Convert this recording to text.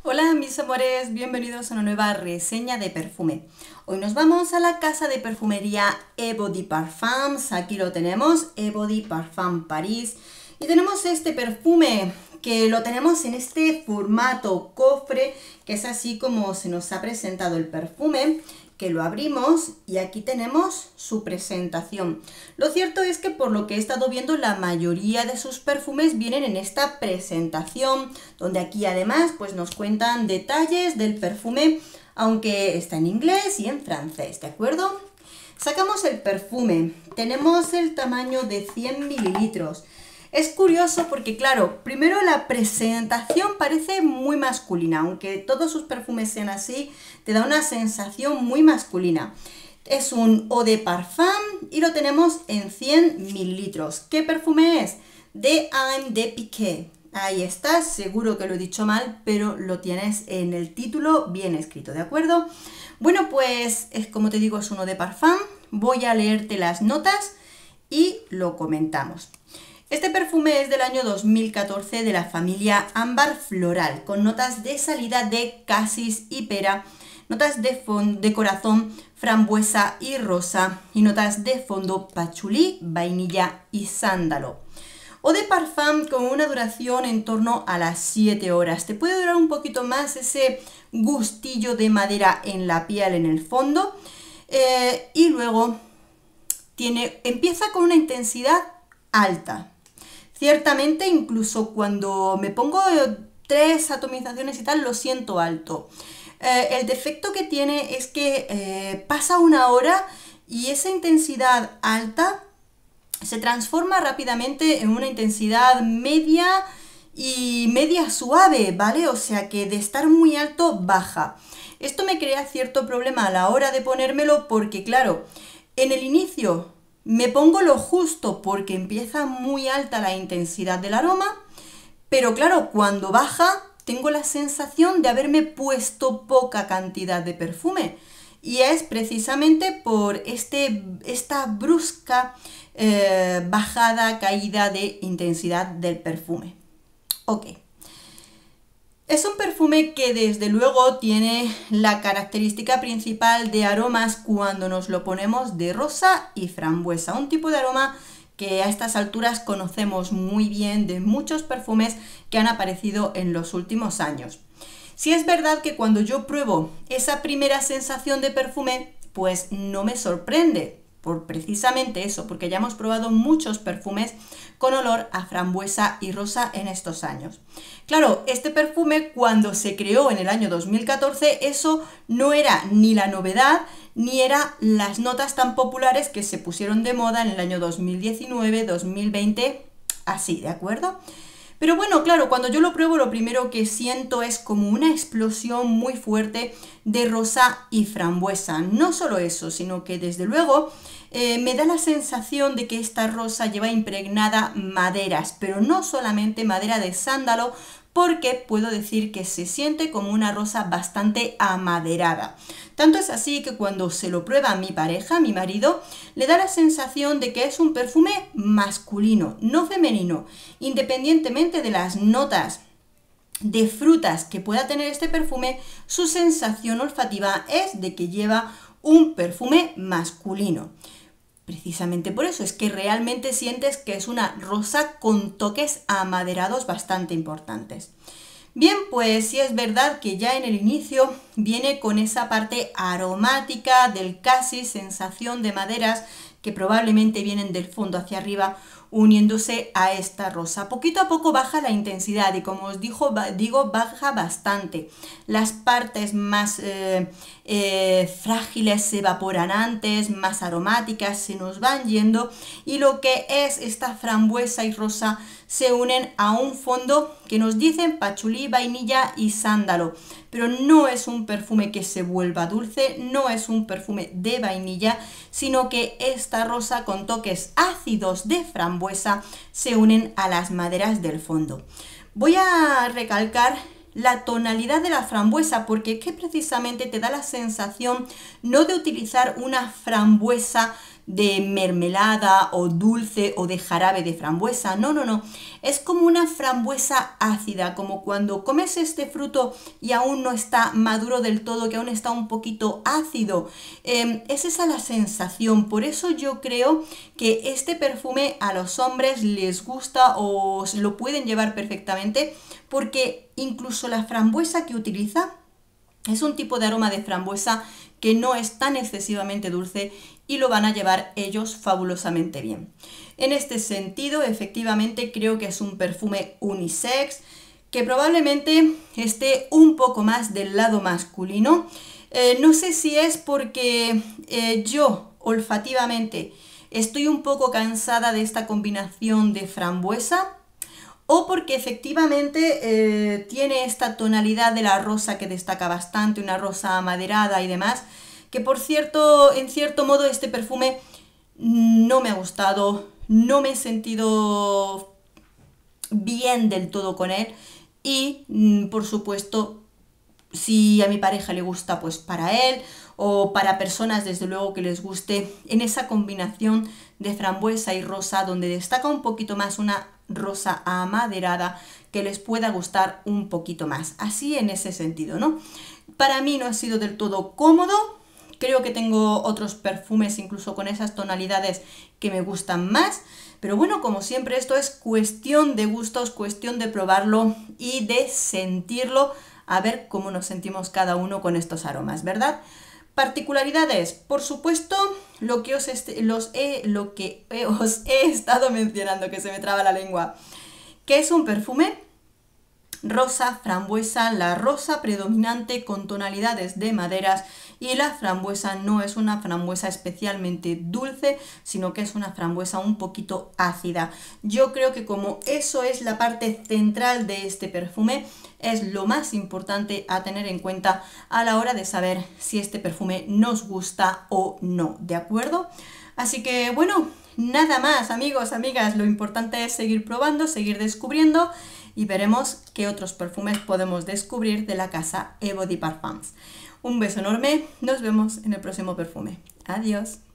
Hola mis amores, bienvenidos a una nueva reseña de perfume. Hoy nos vamos a la casa de perfumería Eau de Parfums. Aquí lo tenemos, Eau de Parfum París. Y tenemos este perfume que lo tenemos en este formato cofre, que es así como se nos ha presentado el perfume, que lo abrimos y aquí tenemos su presentación. Lo cierto es que por lo que he estado viendo, la mayoría de sus perfumes vienen en esta presentación, donde aquí además pues nos cuentan detalles del perfume, aunque está en inglés y en francés, ¿de acuerdo? Sacamos el perfume, tenemos el tamaño de 100 mililitros. Es curioso porque, claro, primero la presentación parece muy masculina, aunque todos sus perfumes sean así, te da una sensación muy masculina. Es un Eau de Parfum y lo tenemos en 100 mililitros. ¿Qué perfume es? De Homme de Piguet. Ahí está, seguro que lo he dicho mal, pero lo tienes en el título bien escrito, ¿de acuerdo? Bueno, pues, como te digo, es un Eau de Parfum. Voy a leerte las notas y lo comentamos. Este perfume es del año 2014 de la familia Ámbar Floral, con notas de salida de casis y pera, notas de corazón, frambuesa y rosa, y notas de fondo pachulí, vainilla y sándalo. Eau de Parfum con una duración en torno a las 7 horas. Te puede durar un poquito más ese gustillo de madera en la piel en el fondo, y luego empieza con una intensidad alta. Ciertamente, incluso cuando me pongo 3 atomizaciones y tal, lo siento alto. El defecto que tiene es que pasa una hora y esa intensidad alta se transforma rápidamente en una intensidad media y media suave, ¿vale? O sea que de estar muy alto, baja. Esto me crea cierto problema a la hora de ponérmelo porque, claro, en el inicio me pongo lo justo porque empieza muy alta la intensidad del aroma, pero claro, cuando baja tengo la sensación de haberme puesto poca cantidad de perfume. Y es precisamente por esta brusca bajada, caída de intensidad del perfume. Ok. Es un perfume que desde luego tiene la característica principal de aromas cuando nos lo ponemos de rosa y frambuesa, un tipo de aroma que a estas alturas conocemos muy bien de muchos perfumes que han aparecido en los últimos años. Sí es verdad que cuando yo pruebo esa primera sensación de perfume, pues no me sorprende, por precisamente eso, porque ya hemos probado muchos perfumes con olor a frambuesa y rosa en estos años. Claro, este perfume cuando se creó en el año 2014, eso no era ni la novedad, ni eran las notas tan populares que se pusieron de moda en el año 2019, 2020, así, ¿de acuerdo? Pero bueno, claro, cuando yo lo pruebo, lo primero que siento es como una explosión muy fuerte de rosa y frambuesa. No solo eso, sino que desde luego me da la sensación de que esta rosa lleva impregnada maderas, pero no solamente madera de sándalo, porque puedo decir que se siente como una rosa bastante amaderada. Tanto es así que cuando se lo prueba a mi pareja, mi marido, le da la sensación de que es un perfume masculino, no femenino, independientemente de las notas de frutas que pueda tener este perfume, su sensación olfativa es de que lleva un perfume masculino. Precisamente por eso es que realmente sientes que es una rosa con toques amaderados bastante importantes. Bien, pues sí es verdad que ya en el inicio viene con esa parte aromática del casi, sensación de maderas que probablemente vienen del fondo hacia arriba uniéndose a esta rosa. Poquito a poco baja la intensidad y como os digo, baja bastante. Las partes más frágiles se evaporan antes, más aromáticas se nos van yendo y lo que es esta frambuesa y rosa se unen a un fondo que nos dicen pachulí, vainilla y sándalo, pero no es un perfume que se vuelva dulce, no es un perfume de vainilla, sino que esta rosa con toques ácidos de frambuesa se unen a las maderas del fondo. Voy a recalcar la tonalidad de la frambuesa, porque es que precisamente te da la sensación no de utilizar una frambuesa de mermelada o dulce o de jarabe de frambuesa, no, no, no, es como una frambuesa ácida, como cuando comes este fruto y aún no está maduro del todo, que aún está un poquito ácido, es esa la sensación. Por eso yo creo que este perfume a los hombres les gusta o lo pueden llevar perfectamente, porque incluso la frambuesa que utiliza es un tipo de aroma de frambuesa que no es tan excesivamente dulce y lo van a llevar ellos fabulosamente bien. En este sentido, efectivamente, creo que es un perfume unisex, que probablemente esté un poco más del lado masculino. No sé si es porque yo olfativamente estoy un poco cansada de esta combinación de frambuesa, o porque efectivamente tiene esta tonalidad de la rosa que destaca bastante, una rosa amaderada y demás, que por cierto, en cierto modo este perfume no me ha gustado, no me he sentido bien del todo con él y por supuesto si a mi pareja le gusta, pues para él, o para personas desde luego que les guste, en esa combinación de frambuesa y rosa donde destaca un poquito más una rosa amaderada, que les pueda gustar un poquito más, así en ese sentido, ¿no? Para mí no ha sido del todo cómodo. Creo que tengo otros perfumes incluso con esas tonalidades que me gustan más, pero bueno, como siempre esto es cuestión de gustos, cuestión de probarlo y de sentirlo, a ver cómo nos sentimos cada uno con estos aromas, ¿verdad? Particularidades, por supuesto, lo que os he estado mencionando, que se me traba la lengua, que es un perfume rosa, frambuesa, la rosa predominante con tonalidades de maderas, y la frambuesa no es una frambuesa especialmente dulce, sino que es una frambuesa un poquito ácida. Yo creo que como eso es la parte central de este perfume, es lo más importante a tener en cuenta a la hora de saber si este perfume nos gusta o no, ¿de acuerdo? Así que bueno, nada más amigos, amigas, lo importante es seguir probando, seguir descubriendo y veremos qué otros perfumes podemos descubrir de la casa Ebody Parfums. Un beso enorme, nos vemos en el próximo perfume. Adiós.